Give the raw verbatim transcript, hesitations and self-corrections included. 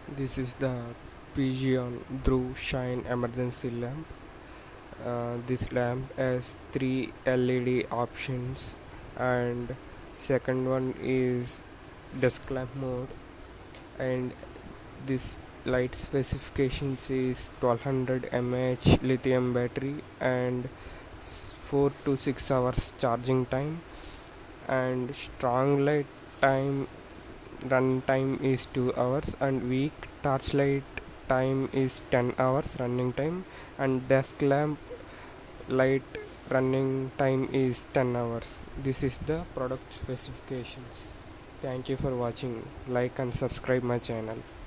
This is the pigeon dhruv shine emergency lamp. Uh, this lamp has three L E D options, and second one is desk lamp mode, and this light specifications is twelve hundred milliamp hour lithium battery and four to six hours charging time, and strong light time run time is two hours, and weak torchlight time is ten hours running time, and desk lamp light running time is ten hours. This is the product specifications. Thank you for watching. Like and subscribe my channel.